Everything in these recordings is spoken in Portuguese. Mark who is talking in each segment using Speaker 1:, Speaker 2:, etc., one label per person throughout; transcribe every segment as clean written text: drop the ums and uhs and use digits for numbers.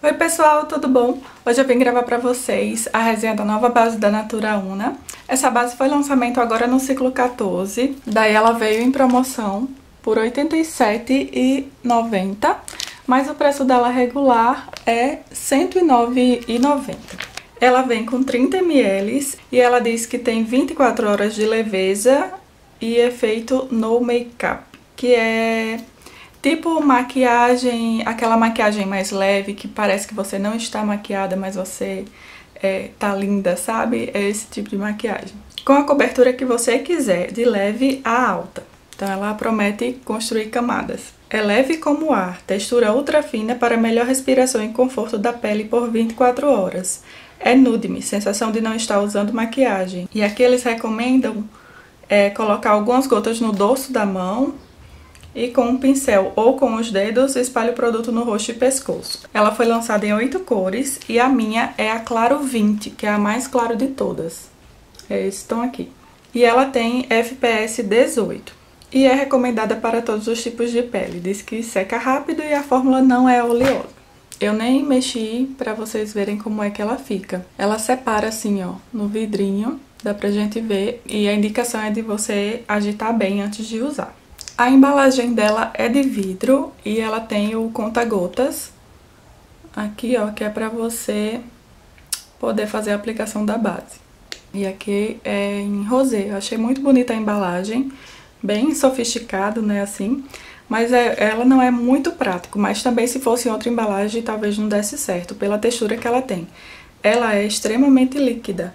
Speaker 1: Oi pessoal, tudo bom? Hoje eu vim gravar pra vocês a resenha da nova base da Natura Una. Essa base foi lançamento agora no ciclo 14, daí ela veio em promoção por R$ 87,90, mas o preço dela regular é R$ 109,90. Ela vem com 30 ml e ela diz que tem 24 horas de leveza e efeito no make-up, que é tipo maquiagem, aquela maquiagem mais leve que parece que você não está maquiada, mas você tá linda, sabe? É esse tipo de maquiagem. Com a cobertura que você quiser, de leve a alta. Então ela promete construir camadas. É leve como ar, textura ultra fina para melhor respiração e conforto da pele por 24 horas. É nude-me, sensação de não estar usando maquiagem. E aqui eles recomendam colocar algumas gotas no dorso da mão e com um pincel ou com os dedos espalhe o produto no rosto e pescoço. Ela foi lançada em 8 cores e a minha é a Claro 20, que é a mais clara de todas. É esse tom aqui. E ela tem FPS 18 e é recomendada para todos os tipos de pele. Diz que seca rápido e a fórmula não é oleosa. Eu nem mexi pra vocês verem como é que ela fica. Ela separa assim, ó, no vidrinho, dá pra gente ver. E a indicação é de você agitar bem antes de usar. A embalagem dela é de vidro e ela tem o conta-gotas aqui, ó, que é pra você poder fazer a aplicação da base. E aqui é em rosé. Eu achei muito bonita a embalagem, bem sofisticado, né, assim. Mas ela não é muito prático, mas também se fosse em outra embalagem talvez não desse certo, pela textura que ela tem. Ela é extremamente líquida.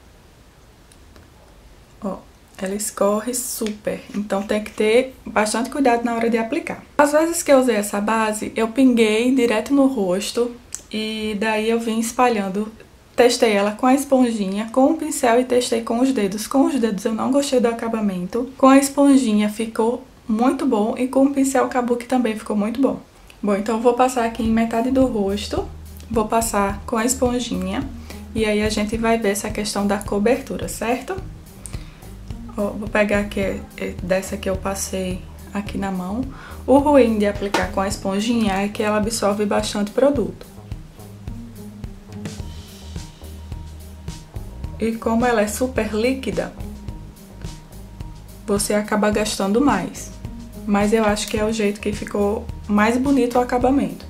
Speaker 1: Ó, ela escorre super, então tem que ter bastante cuidado na hora de aplicar. Às vezes que eu usei essa base, eu pinguei direto no rosto e daí eu vim espalhando. Testei ela com a esponjinha, com o pincel e testei com os dedos. Com os dedos eu não gostei do acabamento, com a esponjinha ficou muito bom e com o pincel Kabuki também ficou muito bom. Bom, então eu vou passar aqui em metade do rosto, vou passar com a esponjinha e aí a gente vai ver essa questão da cobertura, certo? Ó, vou pegar aqui dessa que eu passei aqui na mão. O ruim de aplicar com a esponjinha é que ela absorve bastante produto. E como ela é super líquida, você acaba gastando mais. Mas eu acho que é o jeito que ficou mais bonito o acabamento.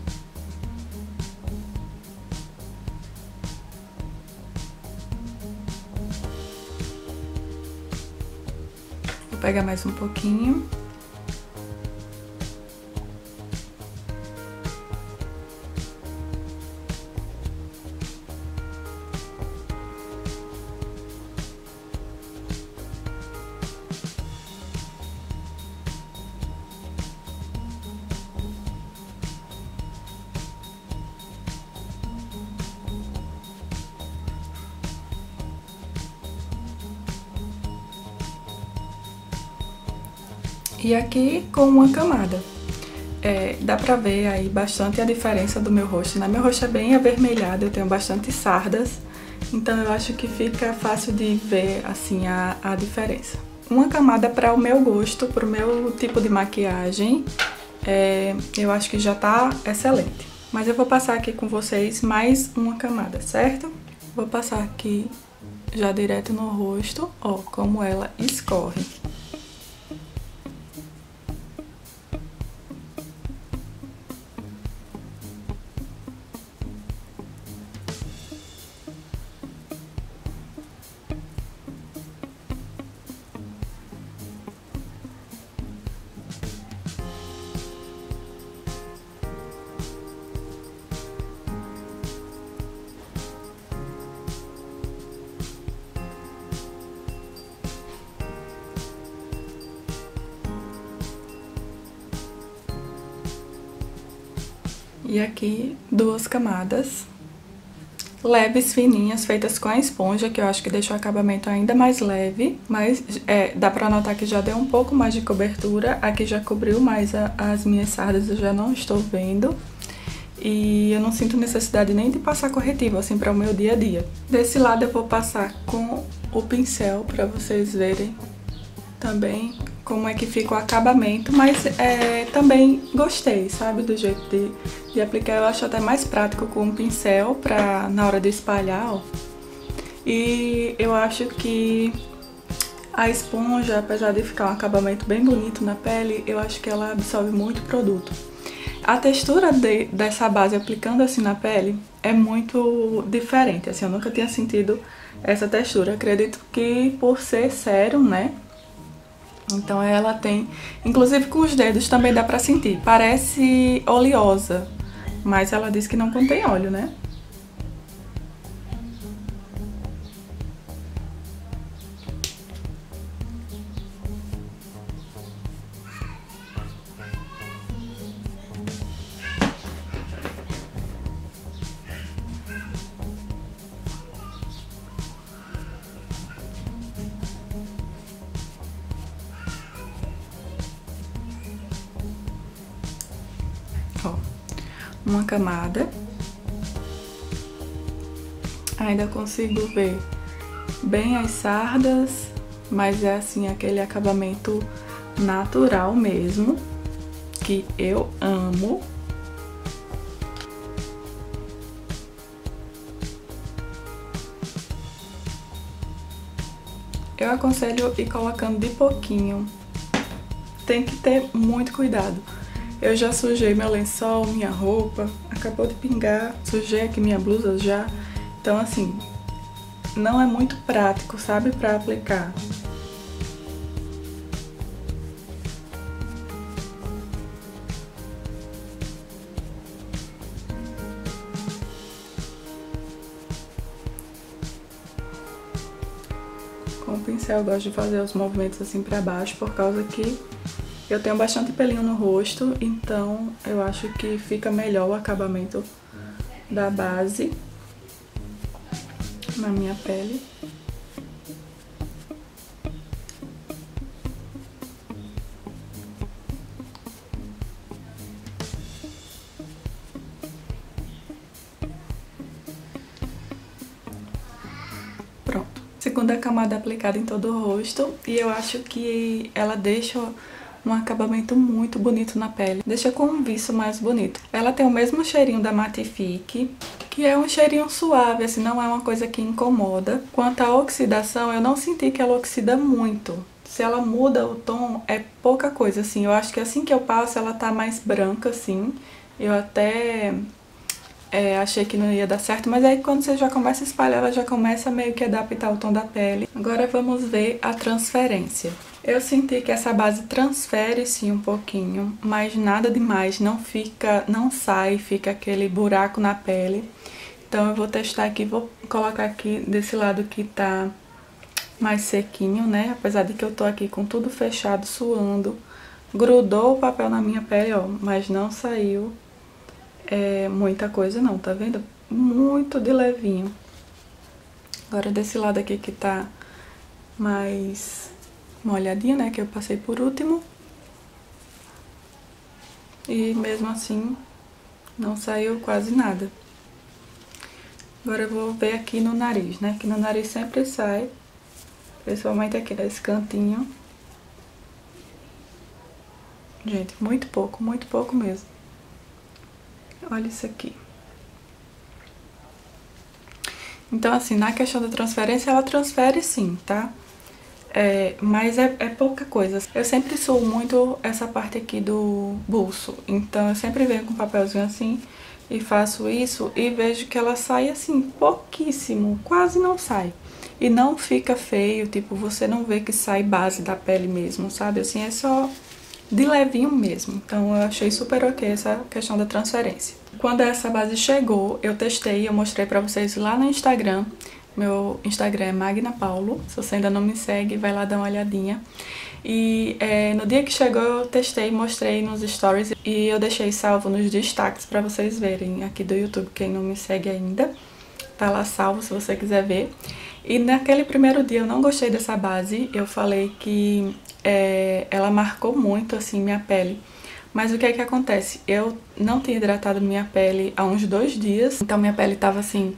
Speaker 1: Vou pegar mais um pouquinho. E aqui com uma camada. Dá pra ver aí bastante a diferença do meu rosto, né? Meu rosto é bem avermelhado, eu tenho bastante sardas, então eu acho que fica fácil de ver assim a diferença. Uma camada para o meu gosto, para o meu tipo de maquiagem, eu acho que já tá excelente. Mas eu vou passar aqui com vocês mais uma camada, certo? Vou passar aqui já direto no rosto, ó, como ela escorre. E aqui duas camadas leves, fininhas, feitas com a esponja, que eu acho que deixa o acabamento ainda mais leve, mas dá pra notar que já deu um pouco mais de cobertura. Aqui já cobriu mais as minhas sardas, eu já não estou vendo. E eu não sinto necessidade nem de passar corretivo, assim, para o meu dia a dia. Desse lado eu vou passar com o pincel, pra vocês verem também como é que fica o acabamento, mas também gostei, sabe, do jeito de aplicar. Eu acho até mais prático com um pincel pra, na hora de espalhar, ó. E eu acho que a esponja, apesar de ficar um acabamento bem bonito na pele, eu acho que ela absorve muito produto. A textura dessa base aplicando assim na pele é muito diferente, assim, eu nunca tinha sentido essa textura. Acredito que por ser sérum, né? Então ela tem, inclusive com os dedos também dá pra sentir. Parece oleosa, mas ela diz que não contém óleo, né? Ó, uma camada. Ainda consigo ver bem as sardas, mas é assim, aquele acabamento natural mesmo, que eu amo. Eu aconselho ir colocando de pouquinho. Tem que ter muito cuidado. Eu já sujei meu lençol, minha roupa, acabou de pingar, sujei aqui minha blusa já. Então assim, não é muito prático, sabe, pra aplicar. Com o pincel eu gosto de fazer os movimentos assim pra baixo, por causa que eu tenho bastante pelinho no rosto, então eu acho que fica melhor o acabamento da base na minha pele. Pronto. Segunda camada aplicada em todo o rosto, e eu acho que ela deixa um acabamento muito bonito na pele. Deixa com um viço mais bonito. Ela tem o mesmo cheirinho da Matifique, que é um cheirinho suave, assim, não é uma coisa que incomoda. Quanto à oxidação, eu não senti que ela oxida muito. Se ela muda o tom, é pouca coisa, assim. Eu acho que assim que eu passo, ela tá mais branca, assim. Eu até achei que não ia dar certo, mas aí quando você já começa a espalhar, ela já começa meio que a adaptar o tom da pele. Agora vamos ver a transferência. Eu senti que essa base transfere sim um pouquinho, mas nada demais, não sai, fica aquele buraco na pele. Então eu vou testar aqui, vou colocar aqui desse lado que tá mais sequinho, né? Apesar de que eu tô aqui com tudo fechado, suando. Grudou o papel na minha pele, ó, mas não saiu muita coisa não, tá vendo? Muito de levinho. Agora desse lado aqui que tá mais molhadinho, né, que eu passei por último. E mesmo assim, não saiu quase nada. Agora eu vou ver aqui no nariz, né, que no nariz sempre sai, principalmente aqui nesse cantinho. Gente, muito pouco mesmo. Olha isso aqui. Então, assim, na questão da transferência, ela transfere sim, tá? Mas é pouca coisa. Eu sempre suo muito essa parte aqui do bolso. Então, eu sempre venho com um papelzinho assim e faço isso e vejo que ela sai assim, pouquíssimo, quase não sai. E não fica feio, tipo, você não vê que sai base da pele mesmo, sabe? Assim, é só de levinho mesmo. Então eu achei super ok essa questão da transferência. Quando essa base chegou, eu testei, eu mostrei pra vocês lá no Instagram. Meu Instagram é Magna Paulo. Se você ainda não me segue, vai lá dar uma olhadinha. E no dia que chegou eu testei, mostrei nos stories e eu deixei salvo nos destaques pra vocês verem aqui do YouTube, quem não me segue ainda. Tá lá salvo se você quiser ver. E naquele primeiro dia eu não gostei dessa base, eu falei que ela marcou muito assim minha pele. Mas o que é que acontece? Eu não tinha hidratado minha pele há uns 2 dias, então minha pele tava assim,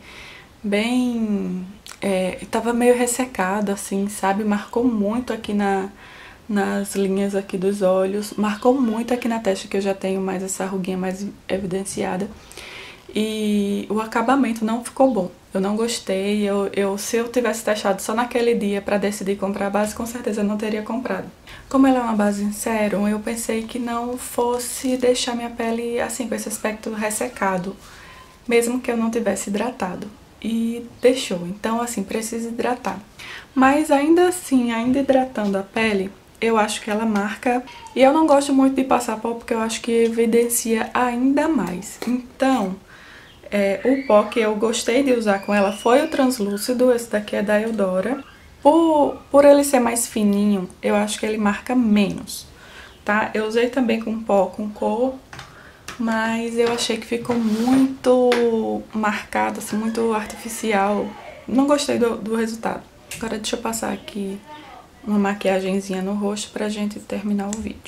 Speaker 1: bem... tava meio ressecada assim, sabe? Marcou muito aqui nas linhas aqui dos olhos. Marcou muito aqui na testa, que eu já tenho mais essa ruguinha mais evidenciada. E o acabamento não ficou bom. Eu não gostei. Se eu tivesse testado só naquele dia pra decidir comprar a base, com certeza eu não teria comprado. Como ela é uma base em sérum, eu pensei que não fosse deixar minha pele assim, com esse aspecto ressecado, mesmo que eu não tivesse hidratado. E deixou. Então, assim, precisa hidratar. Mas ainda assim, ainda hidratando a pele, eu acho que ela marca. E eu não gosto muito de passar pó, porque eu acho que evidencia ainda mais. Então, o pó que eu gostei de usar com ela foi o translúcido. Esse daqui é da Eudora. Por ele ser mais fininho, eu acho que ele marca menos, tá? Eu usei também com pó com cor, mas eu achei que ficou muito marcado, assim, muito artificial. Não gostei do resultado. Agora deixa eu passar aqui uma maquiagenzinha no rosto pra gente terminar o vídeo.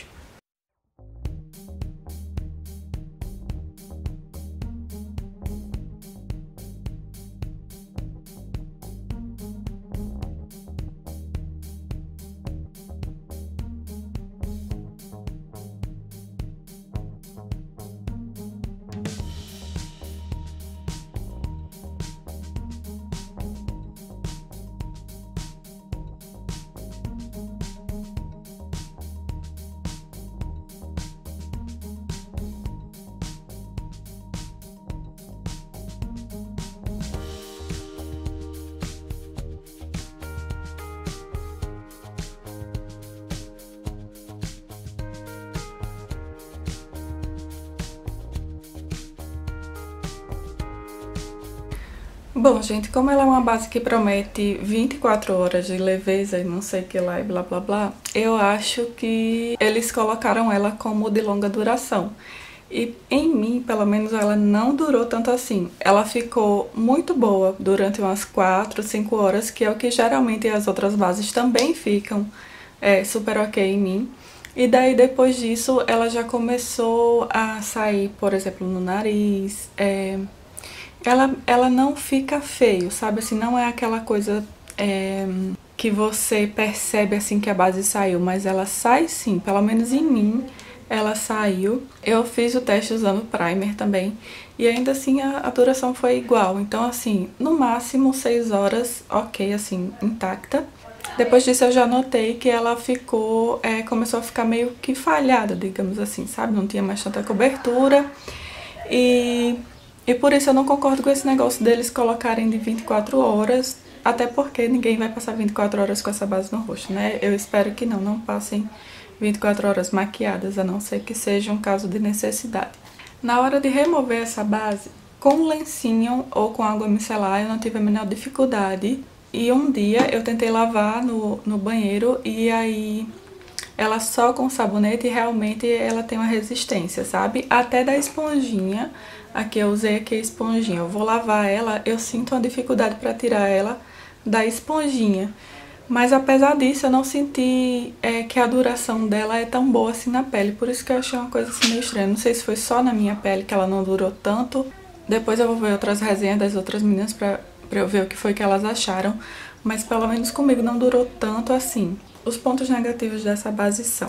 Speaker 1: Bom, gente, como ela é uma base que promete 24 horas de leveza e não sei o que lá e blá blá blá, eu acho que eles colocaram ela como de longa duração. E em mim, pelo menos, ela não durou tanto assim. Ela ficou muito boa durante umas 4, 5 horas, que é o que geralmente as outras bases também ficam super ok em mim. E daí, depois disso, ela já começou a sair, por exemplo, no nariz. Ela não fica feio, sabe? Assim, não é aquela coisa que você percebe assim que a base saiu, mas ela sai sim, pelo menos em mim ela saiu. Eu fiz o teste usando primer também e ainda assim a duração foi igual. Então assim, no máximo 6 horas, ok, assim, intacta. Depois disso eu já notei que ela começou a ficar meio que falhada, digamos assim, sabe? Não tinha mais tanta cobertura e por isso eu não concordo com esse negócio deles colocarem de 24 horas, até porque ninguém vai passar 24 horas com essa base no rosto, né? Eu espero que não passem 24 horas maquiadas, a não ser que seja um caso de necessidade. Na hora de remover essa base, com lencinho ou com água micelar, eu não tive a menor dificuldade. E um dia eu tentei lavar no banheiro e aí ela só com sabonete realmente ela tem uma resistência, sabe? Até da esponjinha, aqui eu usei aqui a esponjinha, eu vou lavar ela, eu sinto uma dificuldade para tirar ela da esponjinha. Mas apesar disso eu não senti que a duração dela é tão boa assim na pele, por isso que eu achei uma coisa assim meio estranha. Não sei se foi só na minha pele que ela não durou tanto, depois eu vou ver outras resenhas das outras meninas pra eu ver o que foi que elas acharam, mas pelo menos comigo não durou tanto assim. Os pontos negativos dessa base são: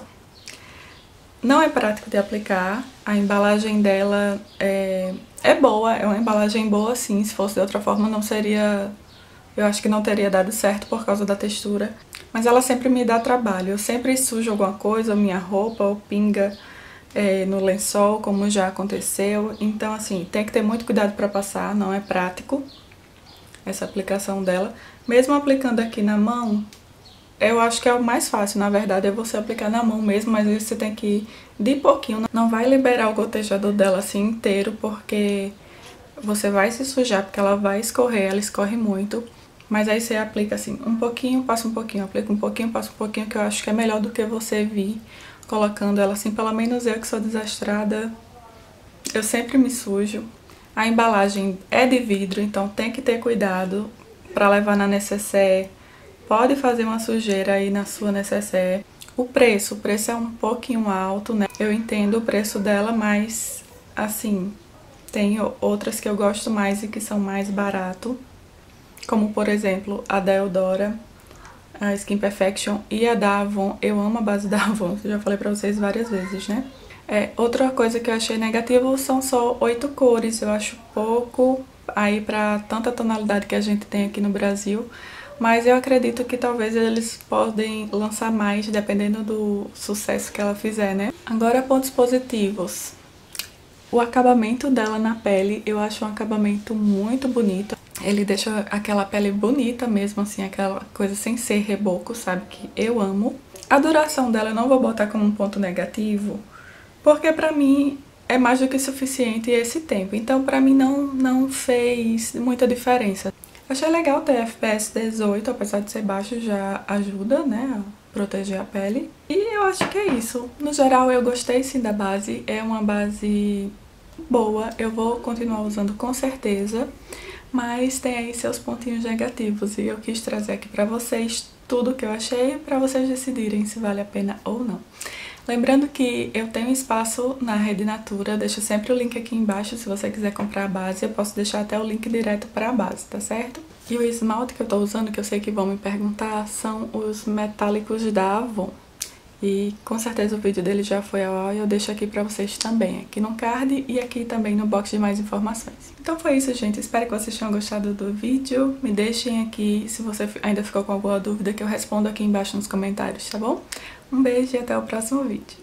Speaker 1: não é prático de aplicar, a embalagem dela é boa, é uma embalagem boa sim, se fosse de outra forma não seria, eu acho que não teria dado certo por causa da textura, mas ela sempre me dá trabalho, eu sempre sujo alguma coisa, ou minha roupa, ou pinga no lençol, como já aconteceu, então assim, tem que ter muito cuidado para passar, não é prático essa aplicação dela. Mesmo aplicando aqui na mão, eu acho que é o mais fácil, na verdade, é você aplicar na mão mesmo, mas aí você tem que ir de pouquinho. Não vai liberar o gotejador dela assim inteiro, porque você vai se sujar, porque ela vai escorrer, ela escorre muito. Mas aí você aplica assim, um pouquinho, passa um pouquinho, aplica um pouquinho, passa um pouquinho, que eu acho que é melhor do que você vir colocando ela assim. Pelo menos eu que sou desastrada, eu sempre me sujo. A embalagem é de vidro, então tem que ter cuidado para levar na necessaire. Pode fazer uma sujeira aí na sua necessaire. O preço é um pouquinho alto, né? Eu entendo o preço dela, mas assim, tem outras que eu gosto mais e que são mais barato. Como, por exemplo, a da Eudora. a Skin Perfection e a da Avon. Eu amo a base da Avon, eu já falei pra vocês várias vezes, né? Outra coisa que eu achei negativa são só 8 cores, eu acho pouco aí pra tanta tonalidade que a gente tem aqui no Brasil. Mas eu acredito que talvez eles podem lançar mais, dependendo do sucesso que ela fizer, né? Agora, pontos positivos. O acabamento dela na pele, eu acho um acabamento muito bonito. Ele deixa aquela pele bonita mesmo, assim, aquela coisa sem ser reboco, sabe? Que eu amo. A duração dela eu não vou botar como um ponto negativo, porque pra mim é mais do que suficiente esse tempo. Então pra mim não fez muita diferença. Achei legal ter FPS 18, apesar de ser baixo, já ajuda, né, a proteger a pele. E eu acho que é isso. No geral, eu gostei sim da base. É uma base boa, eu vou continuar usando com certeza. Mas tem aí seus pontinhos negativos e eu quis trazer aqui pra vocês tudo que eu achei pra vocês decidirem se vale a pena ou não. Lembrando que eu tenho espaço na Rede Natura, deixo sempre o link aqui embaixo se você quiser comprar a base, eu posso deixar até o link direto para a base, tá certo? E o esmalte que eu tô usando, que eu sei que vão me perguntar, são os metálicos da Avon. E com certeza o vídeo dele já foi ao ar e eu deixo aqui pra vocês também, aqui no card e aqui também no box de mais informações. Então foi isso, gente. Espero que vocês tenham gostado do vídeo. Me deixem aqui se você ainda ficou com alguma dúvida que eu respondo aqui embaixo nos comentários, tá bom? Um beijo e até o próximo vídeo.